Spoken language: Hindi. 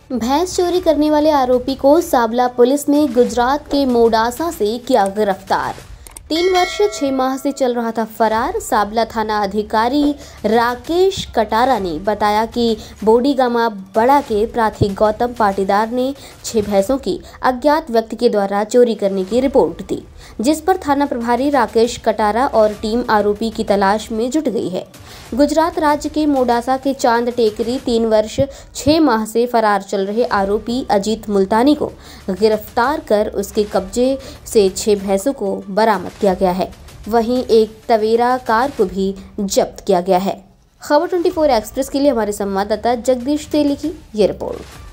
भैंस चोरी करने वाले आरोपी को साबला पुलिस ने गुजरात के मोडासा से किया गिरफ्तार। 3 वर्ष 6 माह से चल रहा था फरार। साबला थाना अधिकारी राकेश कटारा ने बताया कि बोडीगामा बड़ा के प्राथी गौतम पाटीदार ने 6 भैंसों की अज्ञात व्यक्ति के द्वारा चोरी करने की रिपोर्ट दी, जिस पर थाना प्रभारी राकेश कटारा और टीम आरोपी की तलाश में जुट गई है। गुजरात राज्य के मोडासा के चांद टेकरी 3 वर्ष 6 माह से फरार चल रहे आरोपी अजीत मुल्तानी को गिरफ्तार कर उसके कब्जे से 6 भैंसों को बरामद किया गया है। वहीं एक तवेरा कार को भी जब्त किया गया है। खबर 24 एक्सप्रेस के लिए हमारे संवाददाता जगदीश तेली की ये रिपोर्ट।